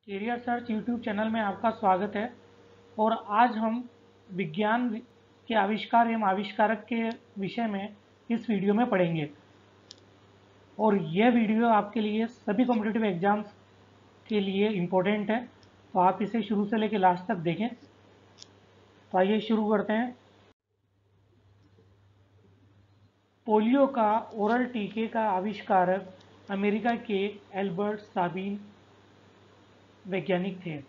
Career search YouTube channel में आपका स्वागत है। और आज हम विज्ञान के आविष्कार एवं आविष्कारक के विषय में इस वीडियो में पढ़ेंगे। और यह वीडियो आपके लिए सभी कॉम्पिटिटिव एग्जाम्स के लिए इम्पोर्टेंट है, तो आप इसे शुरू से लेकर लास्ट तक देखें। तो आइए शुरू करते हैं। पोलियो का ओरल टीके का आविष्कारक अमेरिका के एल्बर्ट साबिन वैज्ञानिक थे।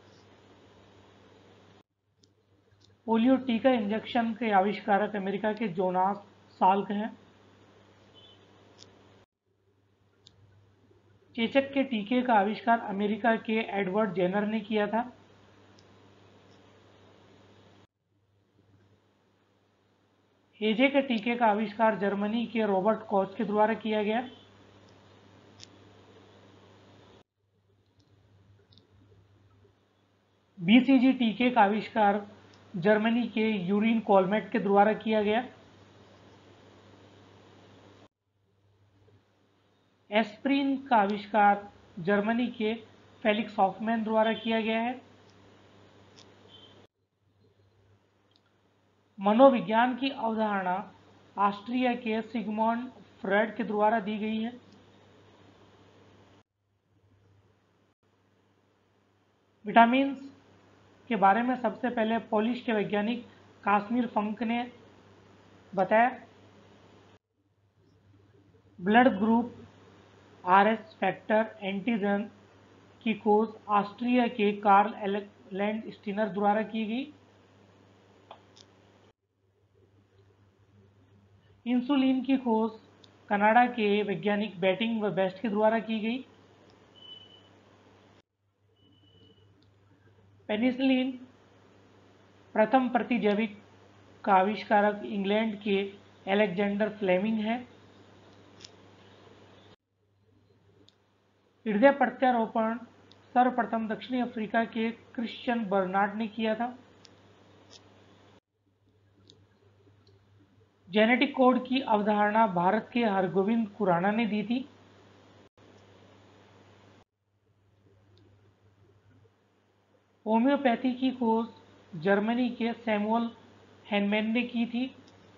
पोलियो टीका इंजेक्शन के आविष्कारक अमेरिका के जोनास साल्क हैं। चेचक के टीके का आविष्कार अमेरिका के एडवर्ड जेनर ने किया था। हेजे के टीके का आविष्कार जर्मनी के रॉबर्ट कॉच के द्वारा किया गया। बीसीजी टीके का आविष्कार जर्मनी के यूरिन कोलमेट के द्वारा किया गया। एस्प्रिन का आविष्कार जर्मनी के फेलिक्स हॉफमैन द्वारा किया गया है। मनोविज्ञान की अवधारणा ऑस्ट्रिया के सिगमंड फ्रॉइड के द्वारा दी गई है। विटामिन के बारे में सबसे पहले पोलिश के वैज्ञानिक काश्मीर फंक ने बताया। Blood group RS factor antigen की खोज ऑस्ट्रिया के कार्ल लैंड स्टीनर द्वारा की गई। इंसुलिन की खोज कनाडा के वैज्ञानिक बैटिंग व बेस्ट के द्वारा की गई। पेनिसिलिन प्रथम प्रतिजैविक का आविष्कारक इंग्लैंड के अलेक्जेंडर फ्लेमिंग है। हृदय प्रत्यारोपण सर्वप्रथम दक्षिणी अफ्रीका के क्रिश्चियन बर्नार्ड ने किया था। जेनेटिक कोड की अवधारणा भारत के हरगोविंद खुराना ने दी थी। होम्योपैथी की खोज जर्मनी के सैमुअल हैनमैन ने की थी।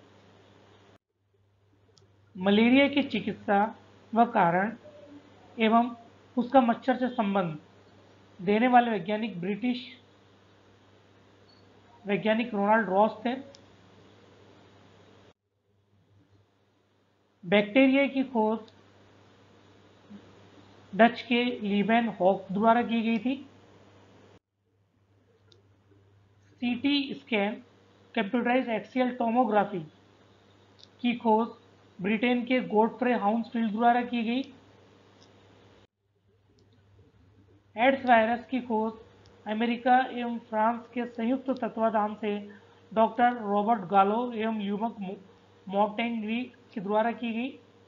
मलेरिया की चिकित्सा व कारण एवं उसका मच्छर से संबंध देने वाले वैज्ञानिक ब्रिटिश वैज्ञानिक रोनाल्ड रॉस थे। बैक्टीरिया की खोज डच के लीबेन हॉक द्वारा की गई थी। CT scan computerise axial tomography की खोज ब्रिटेन के गॉडफ्रे हाउंसफील्ड द्वारा की गई। एड्स वायरस की खोज अमेरिका एवं फ्रांस के संयुक्त तत्वाधान से डॉक्टर रॉबर्ट गालो एवं यूमक मोटेंगरी के द्वारा की गई।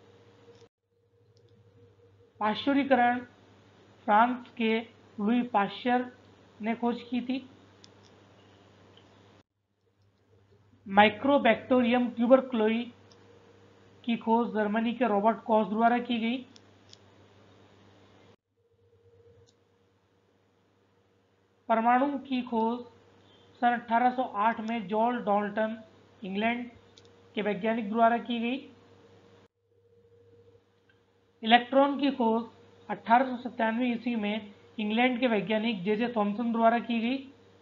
पाश्चुरीकरण फ्रांस के लुई पाश्चर ने खोज की थी। माइक्रोबैक्टीरियम ट्यूबरक्लोई की खोज जर्मनी के रॉबर्ट कॉच द्वारा की गई। परमाणु की खोज सन 1808 में जॉन डॉल्टन इंग्लैंड के वैज्ञानिक द्वारा की गई। इलेक्ट्रॉन की खोज 1897 ईस्वी में इंग्लैंड के वैज्ञानिक जे थॉमसन द्वारा की गई।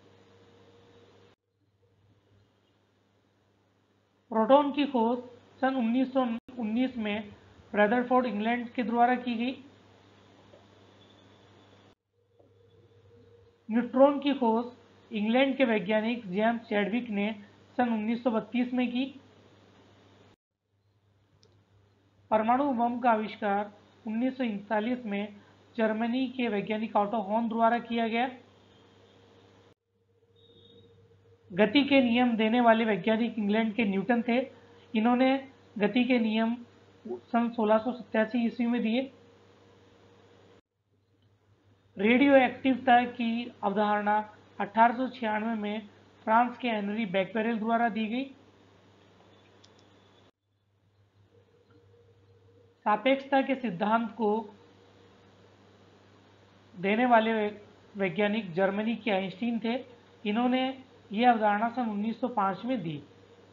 प्रोटॉन की खोज सन 1919 में रदरफोर्ड इंग्लैंड के द्वारा की गई। न्यूट्रॉन की खोज इंग्लैंड के वैज्ञानिक जेम्स चैडविक ने सन 1932 में की। परमाणु बम का आविष्कार 1939 में जर्मनी के वैज्ञानिक ऑटो हॉर्न द्वारा किया गया। गति के नियम देने वाले वैज्ञानिक इंग्लैंड के न्यूटन थे। इन्होंने गति के नियम सन 1687 ईस्वी में दिए। रेडियो एक्टिवता की अवधारणा 1896 में फ्रांस के हेनरी बैक्वेरेल द्वारा दी गई। सापेक्षता के सिद्धांत को देने वाले वैज्ञानिक जर्मनी के आइंस्टीन थे। इन्होंने ये अवधारणा सन 1905 में दी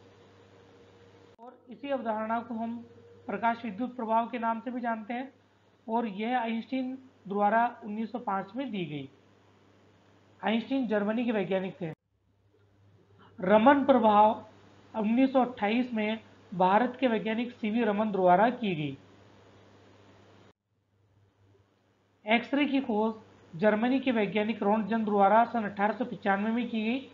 और इसी अवधारणा को हम प्रकाश विद्युत प्रभाव के नाम से भी जानते हैं और यह आइंस्टीन द्वारा 1905 में दी गई। आइंस्टीन जर्मनी के वैज्ञानिक थे। रमन प्रभाव 1928 में भारत के वैज्ञानिक सीवी रमन द्वारा की गई। एक्सरे की खोज जर्मनी के वैज्ञानिक रोंटगन द्वारा सन 1895 में की गई।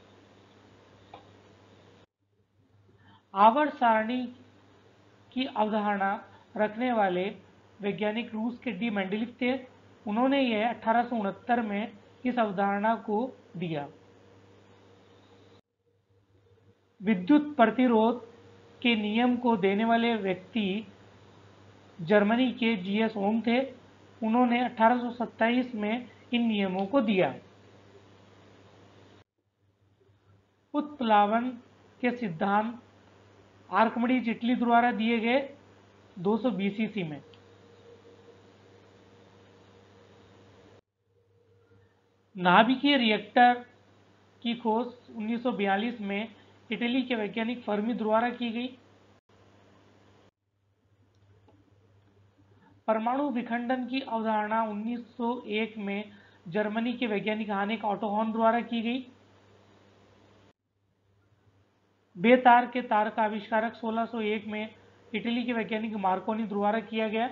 आवर्त सारणी की अवधारणा रखने वाले वैज्ञानिक रूस के डी मेंडलीव थे। उन्होंने यह 1869 में इस अवधारणा को दिया। विद्युत प्रतिरोध के नियम को देने वाले व्यक्ति जर्मनी के जीएस ओम थे। उन्होंने 1827 में इन नियमों को दिया। उत्प्लावन के सिद्धांत आर्किमिडीज इटली द्वारा दिए गए 220 ईस्वी में। नाभिकीय रिएक्टर की खोज 1942 में इटली के वैज्ञानिक फर्मी द्वारा की गई। परमाणु विखंडन की अवधारणा 1901 में जर्मनी के वैज्ञानिक हानेक ऑटो हॉर्न द्वारा की गई। बेतार के तार का आविष्कारक 1601 में इटली के वैज्ञानिक मार्कोनी द्वारा किया गया।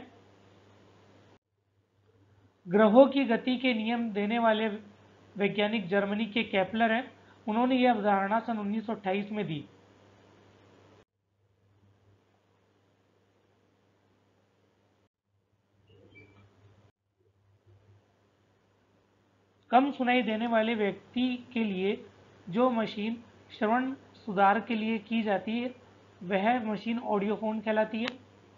ग्रहों की गति के नियम देने वाले वैज्ञानिक जर्मनी के केपलर हैं। उन्होंने यह अवधारणा सन 1928 में दी। कम सुनाई देने वाले व्यक्ति के लिए जो मशीन श्रवण सुधार के लिए की जाती है वह मशीन ऑडियोफोन कहलाती है।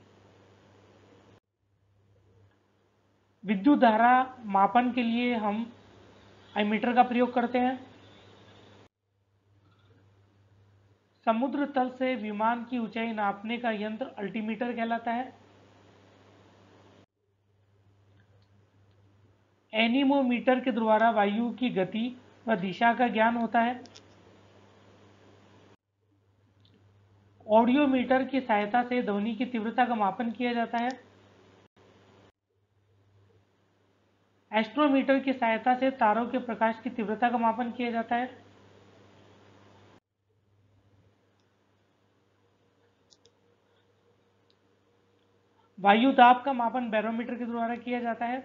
विद्युत धारा मापन के लिए हम एमीटर का प्रयोग करते हैं। समुद्र तल से विमान की ऊंचाई नापने का यंत्र अल्टीमीटर कहलाता है। एनीमोमीटर के द्वारा वायु की गति व दिशा का ज्ञान होता है। ऑडियोमीटर की सहायता से ध्वनि की तीव्रता का मापन किया जाता है। एस्ट्रोमीटर की सहायता से तारों के प्रकाश की तीव्रता का मापन किया जाता है। वायु दाब का मापन बैरोमीटर के द्वारा किया जाता है।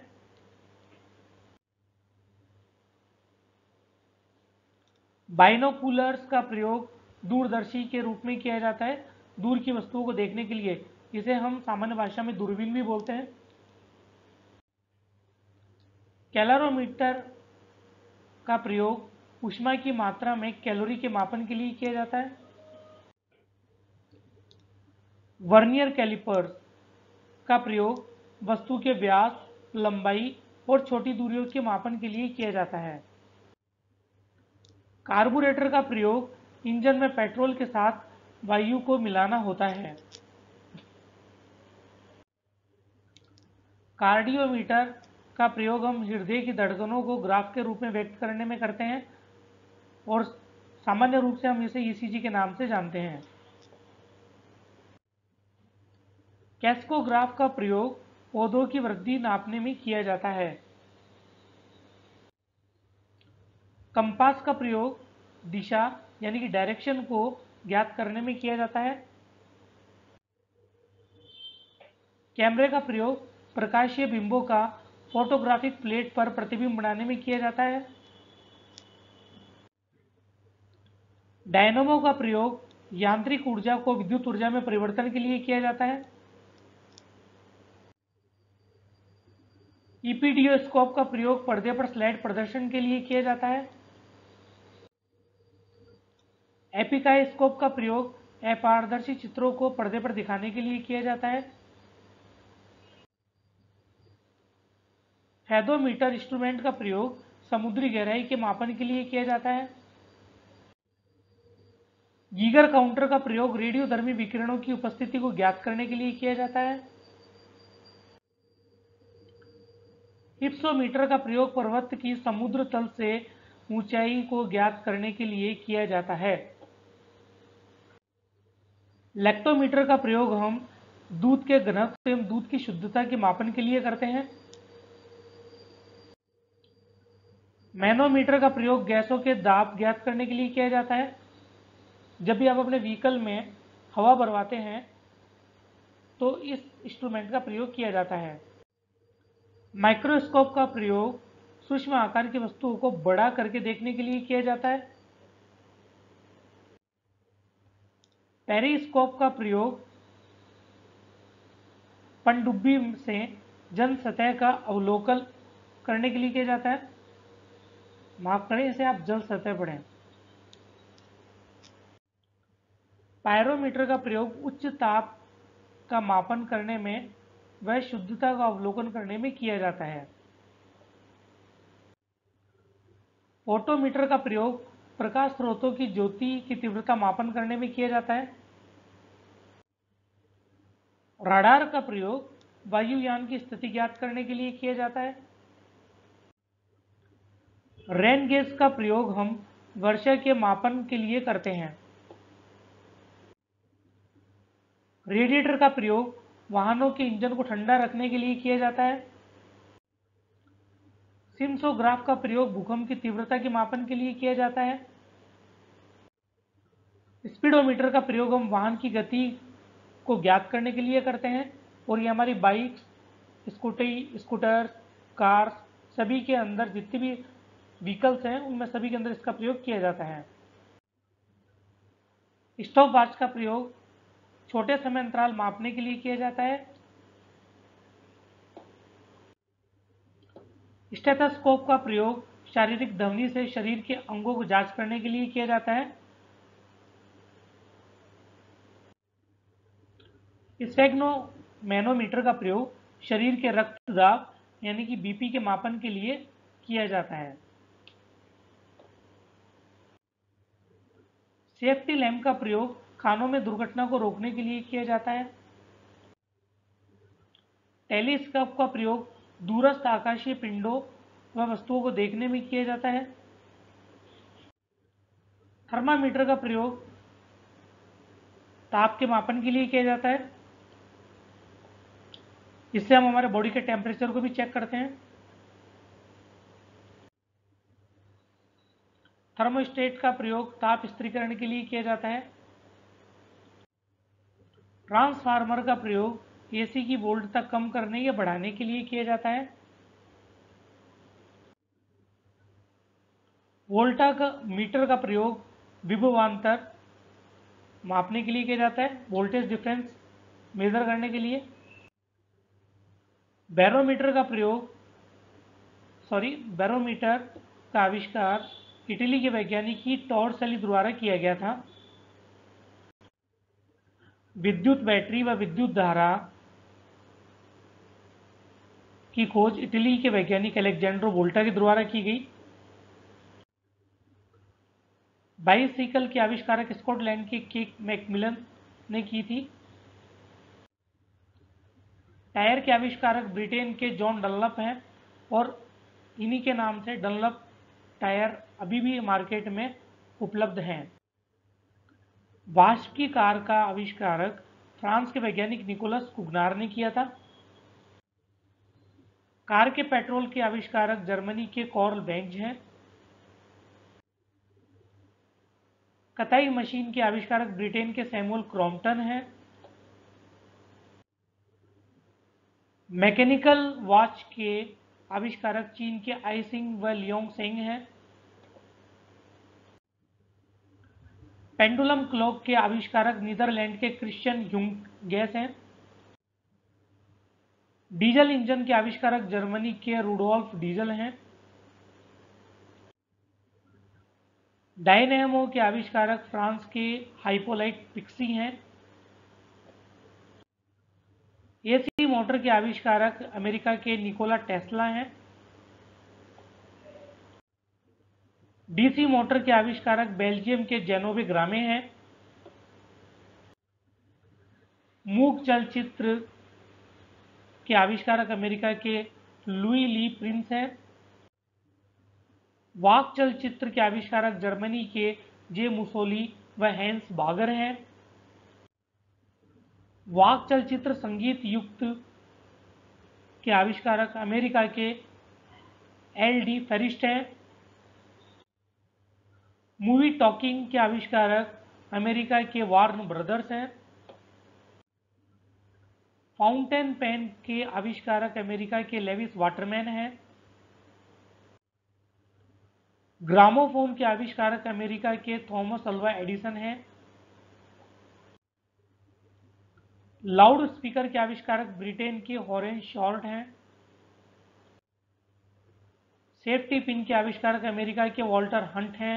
बाइनोकुलर्स का प्रयोग दूरदर्शी के रूप में किया जाता है। दूर की वस्तुओं को देखने के लिए इसे हम सामान्य भाषा में दूरबीन भी बोलते हैं। कैलोरीमीटर का प्रयोग ऊष्मा की मात्रा में कैलोरी के मापन के लिए किया जाता है। वर्नियर कैलिपर्स का प्रयोग वस्तु के व्यास, लंबाई और छोटी दूरियों के मापन के लिए किया जाता है। कार्बोरेटर का प्रयोग इंजन में पेट्रोल के साथ वायु को मिलाना होता है। कार्डियोमीटर का प्रयोग हम हृदय की धड़कनों को ग्राफ के रूप में व्यक्त करने में करते हैं और सामान्य रूप से हम इसे ईसीजी के नाम से जानते हैं। कैस्कोग्राफ का प्रयोग पौधों की वृद्धि नापने में किया जाता है। कंपास का प्रयोग दिशा यानी कि डायरेक्शन को ज्ञात करने में किया जाता है। कैमरे का प्रयोग प्रकाशीय बिंबों का फोटोग्राफिक प्लेट पर प्रतिबिंब बनाने में किया जाता है। डायनमो का प्रयोग यांत्रिक ऊर्जा को विद्युत ऊर्जा में परिवर्तन के लिए किया जाता है। ईपीडियोस्कोप का प्रयोग पर्दे पर स्लाइड प्रदर्शन के लिए किया जाता है। एपिकाइस्कोप का प्रयोग अपारदर्शी चित्रों को पर्दे पर दिखाने के लिए किया जाता है। फेदोमीटर इंस्ट्रूमेंट का प्रयोग समुद्री गहराई के मापन के लिए किया जाता है। गीगर काउंटर का प्रयोग रेडियोधर्मी विकिरणों की उपस्थिति को ज्ञात करने के लिए किया जाता है। हिप्सोमीटर का प्रयोग पर्वत की समुद्र तल से ऊंचाई को ज्ञात करने के लिए किया जाता है। लैक्टोमीटर का प्रयोग हम दूध के घनत्व एवं दूध की शुद्धता के मापन के लिए करते हैं। मैनोमीटर का प्रयोग गैसों के दाब ज्ञात करने के लिए किया जाता है। जब भी आप अपने व्हीकल में हवा भरवाते हैं तो इस इंस्ट्रूमेंट का प्रयोग किया जाता है। माइक्रोस्कोप का प्रयोग सूक्ष्म आकार की वस्तुओं को बड़ा करके देखने के लिए किया जाता है। पेरिस्कोप का प्रयोग पनडुब्बी से जल सतह का अवलोकन करने के लिए किया जाता है। माफ करें, इसे आप जल सतह पढ़ें। पायरोमीटर का प्रयोग उच्च ताप का मापन करने में व शुद्धता का अवलोकन करने में किया जाता है। फोटोमीटर का प्रयोग प्रकाश स्रोतों की ज्योति की तीव्रता मापन करने में किया जाता है। राडार का प्रयोग वायुयान की स्थिति ज्ञात करने के लिए किया जाता है। रेन गेज का प्रयोग हम वर्षा के मापन के लिए करते हैं। रेडिएटर का प्रयोग वाहनों के इंजन को ठंडा रखने के लिए किया जाता है। सिम्सोग्राफ का प्रयोग भूकंप की तीव्रता के मापन के लिए किया जाता है। स्पीडोमीटर का प्रयोग हम वाहन की गति को ज्ञात करने के लिए करते हैं और ये हमारी बाइक्स, स्कूटर्स, कार्स सभी के अंदर जितने भी व्हीकल्स हैं उनमें सभी के अंदर इसका प्रयोग किया जाता है। स्टॉपवॉच का प्रयोग छोटे समय अंतराल मापने के लिए किया जाता है। स्टेथोस्कोप का प्रयोग शारीरिक ध्वनि से शरीर के अंगों को जांच करने के लिए किया जाता है। स्फेग्नोमैनोमीटर का प्रयोग शरीर के रक्त दाब यानी कि बीपी के मापन के लिए किया जाता है। सेफ्टी लैंप का प्रयोग खानों में दुर्घटना को रोकने के लिए किया जाता है। टेलीस्कोप का प्रयोग दूरस्थ आकाशीय पिंडों व वस्तुओं को देखने में किया जाता है। थर्मामीटर का प्रयोग ताप के मापन के लिए किया जाता है। इससे हम हमारे बॉडी के टेम्परेचर को भी चेक करते हैं। थर्मोस्टेट का प्रयोग ताप स्थिरीकरण के लिए किया जाता है। ट्रांसफार्मर का प्रयोग एसी की वोल्टता कम करने या बढ़ाने के लिए किया जाता है। वोल्टा का मीटर का प्रयोग विभवांतर मापने के लिए किया जाता है, वोल्टेज डिफरेंस मेजर करने के लिए। बैरोमीटर का आविष्कार इटली के वैज्ञानिक टॉर्सली द्वारा किया गया था। विद्युत बैटरी व विद्युत धारा की खोज इटली के वैज्ञानिक अलेक्जेंड्रो वोल्टा के द्वारा की गई। बाइसिकल के आविष्कारक स्कॉटलैंड के केक मैकमिलन ने की थी। टायर के आविष्कारक ब्रिटेन के जॉन डनलप हैं और इन्हीं के नाम से डनलप टायर अभी भी मार्केट में उपलब्ध हैं। वाष्प की कार का आविष्कारक फ्रांस के वैज्ञानिक निकोलस कुगनार ने किया था। कार के पेट्रोल के आविष्कारक जर्मनी के कॉर्ल बेंज हैं। कताई मशीन के आविष्कारक ब्रिटेन के सैमुअल क्रॉम्पटन हैं। मैकेनिकल वॉच के आविष्कारक चीन के आईसिंग व लियोंग सेंग हैं। पेंडुलम क्लॉक के आविष्कारक नीदरलैंड के क्रिश्चियन ह्यूगेस हैं। डीजल इंजन के आविष्कारक जर्मनी के रुडोल्फ डीजल हैं। डायनेमो के आविष्कारक फ्रांस के हाइपोलाइट पिक्सी हैं। एसी मोटर के आविष्कारक अमेरिका के निकोला टेस्ला हैं। डीसी मोटर के आविष्कारक बेल्जियम के जेनोवे ग्रामे हैं। मूक चलचित्र के आविष्कारक अमेरिका के लुई ली प्रिंस है। वाक चलचित्र के आविष्कारक जर्मनी के जे मुसोली व हैंस बागर हैं। वाक चलचित्र संगीत युक्त के आविष्कारक अमेरिका के एल डी फेरिस्ट हैं। मूवी टॉकिंग के आविष्कारक अमेरिका के वार्न ब्रदर्स हैं। फाउंटेन पेन के आविष्कारक अमेरिका के लेविस वाटरमैन हैं। ग्रामोफोन के आविष्कारक अमेरिका के थॉमस अल्वा एडिसन हैं। लाउड स्पीकर के आविष्कारक ब्रिटेन के हॉरेंस शॉर्ट हैं। सेफ्टी पिन के आविष्कारक अमेरिका के वॉल्टर हंट हैं।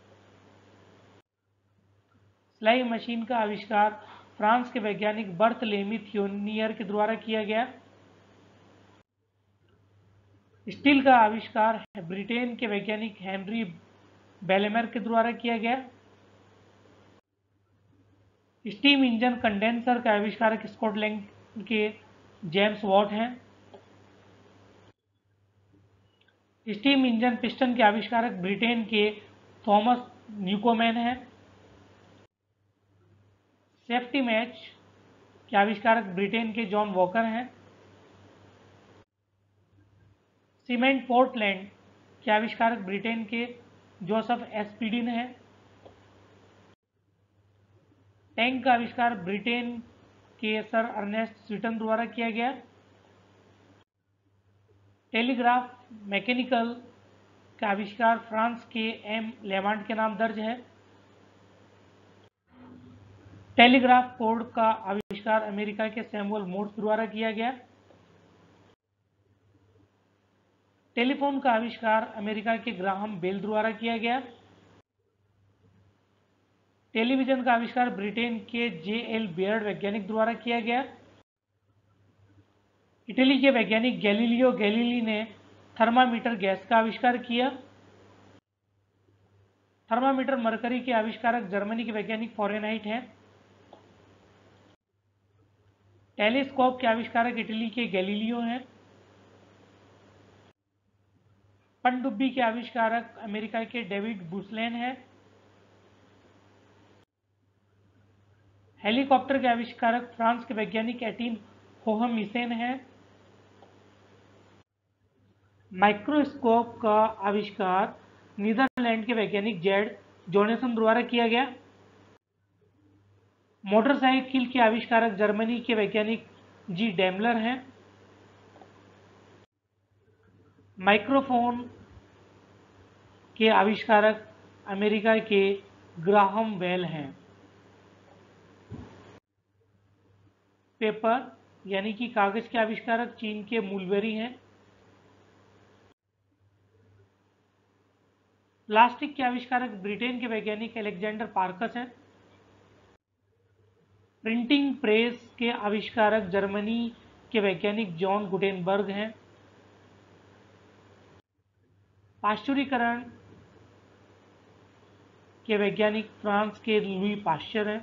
स्लाई मशीन का आविष्कार फ्रांस के वैज्ञानिक बर्थलेमी थियोनियर के द्वारा किया गया। स्टील का आविष्कार ब्रिटेन के वैज्ञानिक हेनरी बेलेमर के द्वारा किया गया। स्टीम इंजन कंडेंसर का आविष्कारक स्कॉटलैंड के जेम्स वॉट हैं। स्टीम इंजन पिस्टन के आविष्कारक ब्रिटेन के थॉमस न्यूकोमैन हैं। सेफ्टी मैच के आविष्कारक ब्रिटेन के जॉन वॉकर हैं। सीमेंट पोर्टलैंड के आविष्कारक ब्रिटेन के जोसेफ एस्पिडिन हैं। टैंक का आविष्कार ब्रिटेन के सर अर्नेस्ट स्वीटन द्वारा किया गया। टेलीग्राफ मैकेनिकल का आविष्कार फ्रांस के एम लेवांट के नाम दर्ज है। टेलीग्राफ कोड का आविष्कार अमेरिका के सैमुअल मोर्स द्वारा किया गया। टेलीफोन का आविष्कार अमेरिका के ग्राहम बेल द्वारा किया गया। टेलीविजन का आविष्कार ब्रिटेन के जे एल बेयर्ड वैज्ञानिक द्वारा किया गया। इटली के वैज्ञानिक गैलीलियो गैलीली ने थर्मामीटर गैस का आविष्कार किया। थर्मामीटर मरकरी के आविष्कारक जर्मनी के वैज्ञानिक फॉरेनहाइट हैं। टेलीस्कोप के आविष्कारक इटली के गैलीलियो हैं। पनडुब्बी के आविष्कारक अमेरिका के डेविड बुसलेन हैं। हेलीकॉप्टर के आविष्कारक फ्रांस के वैज्ञानिक एटीन होहमिसेन हैं। माइक्रोस्कोप का आविष्कार नीदरलैंड के वैज्ञानिक जेड जोनेसन द्वारा किया गया। मोटरसाइकिल के आविष्कारक जर्मनी के वैज्ञानिक जी डेमलर हैं। माइक्रोफोन के आविष्कारक अमेरिका के ग्राहम बेल हैं। पेपर यानी कि कागज के आविष्कारक चीन के मुलबेरी हैं। प्लास्टिक के आविष्कारक ब्रिटेन के वैज्ञानिक अलेक्जेंडर पार्कस हैं। प्रिंटिंग प्रेस के आविष्कारक जर्मनी के वैज्ञानिक जॉन गुटेनबर्ग हैं। पाश्चुरीकरण के वैज्ञानिक फ्रांस के लुई पाश्चर हैं।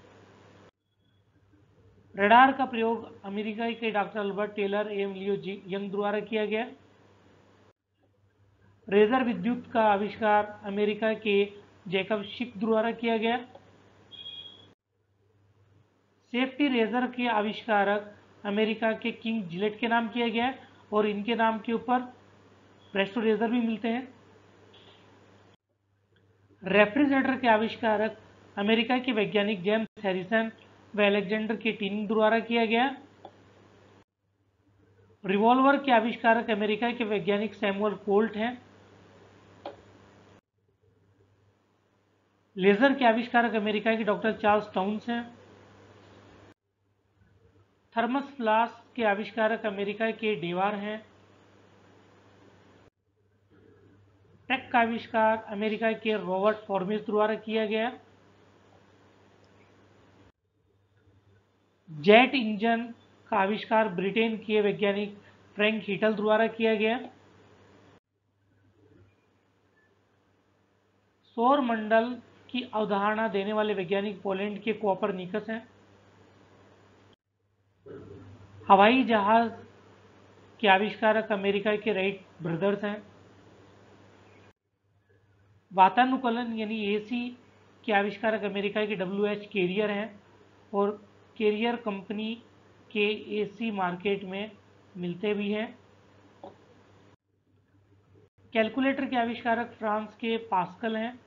रडार का प्रयोग अमेरिका के डॉक्टर अल्बर्ट टेलर एवं लियो यंग द्वारा किया गया। रेजर विद्युत का आविष्कार अमेरिका के जैकब शिक द्वारा किया गया। सेफ्टी रेजर के आविष्कारक अमेरिका के किंग जिलेट के नाम किया गया और इनके नाम के ऊपर प्रेस्टो रेजर भी मिलते हैं। रेफ्रिजरेटर के आविष्कारक अमेरिका के वैज्ञानिक जेम्स हैरिसन व अलेक्जेंडर के टिनिंग द्वारा किया गया। रिवॉल्वर के आविष्कारक अमेरिका के वैज्ञानिक सैमुअल कोल्ट हैं। लेजर के आविष्कारक अमेरिका के डॉक्टर चार्ल्स टाउन्स हैं। थर्मस फ्लास्क के आविष्कारक अमेरिका के डेवार हैं। ट्रक का आविष्कार अमेरिका के रॉबर्ट फॉर्मेस द्वारा किया गया। जेट इंजन का आविष्कार ब्रिटेन के वैज्ञानिक फ्रैंक हीटल द्वारा किया गया। सौर मंडल की अवधारणा देने वाले वैज्ञानिक पोलैंड के कोपरनिकस हैं। हवाई जहाज के आविष्कारक अमेरिका के राइट ब्रदर्स हैं। वातानुकूलन यानी एसी के आविष्कारक अमेरिका के WH कैरियर हैं और कैरियर कंपनी के एसी मार्केट में मिलते भी हैं। कैलकुलेटर के आविष्कारक फ्रांस के पास्कल हैं।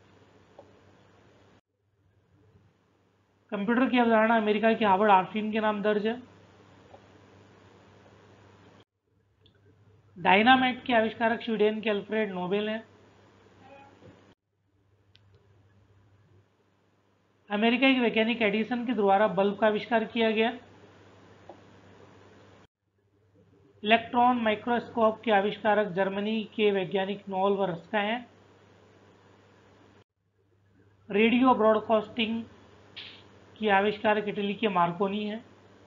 कंप्यूटर की अवधारणा अमेरिका के हार्वर्ड आर्फिन के नाम दर्ज है। डायनामाइट के आविष्कारक स्वीडन के अल्फ्रेड नोबेल हैं। अमेरिका के वैज्ञानिक एडिसन के द्वारा बल्ब का आविष्कार किया गया। इलेक्ट्रॉन माइक्रोस्कोप के आविष्कारक जर्मनी के वैज्ञानिक नोल वर्स्का हैं। रेडियो ब्रॉडकास्टिंग की आविष्कारक इटली के मार्कोनी हैं।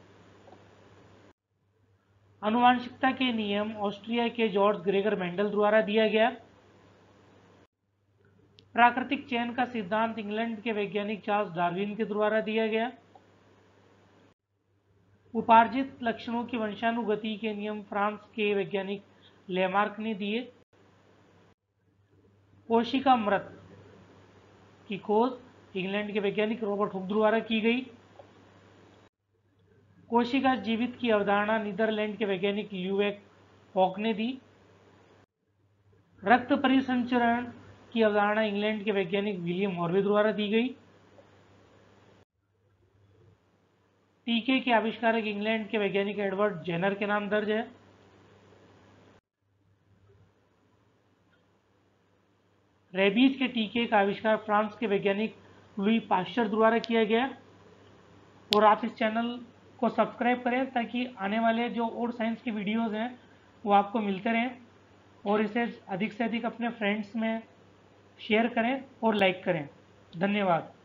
आनुवांशिकता के नियम ऑस्ट्रिया के जॉर्ज ग्रेगर मेंडल द्वारा दिया गया। प्राकृतिक चयन का सिद्धांत इंग्लैंड के वैज्ञानिक चार्ल्स डार्विन के द्वारा दिया गया। उपार्जित लक्षणों की वंशानुगति के नियम फ्रांस के वैज्ञानिक लेमार्क ने दिए। कोशिका मृत की खोज इंग्लैंड के वैज्ञानिक रॉबर्ट हुक द्वारा की गई। कोशिका जीवित की अवधारणा नीदरलैंड के वैज्ञानिक ल्यूवेक हॉक ने दी। रक्त परिसंचरण की अवधारणा इंग्लैंड के वैज्ञानिक विलियम हॉर्वे द्वारा दी गई। टीके के आविष्कारक इंग्लैंड के वैज्ञानिक एडवर्ड जेनर के नाम दर्ज है। रेबीज के टीके का आविष्कार फ्रांस के वैज्ञानिक लुई पाश्चर द्वारा किया गया। और आप इस चैनल को सब्सक्राइब करें ताकि आने वाले जो और साइंस की वीडियोस हैं वो आपको मिलते रहें, और इसे अधिक से अधिक अपने फ्रेंड्स में शेयर करें और लाइक करें। धन्यवाद।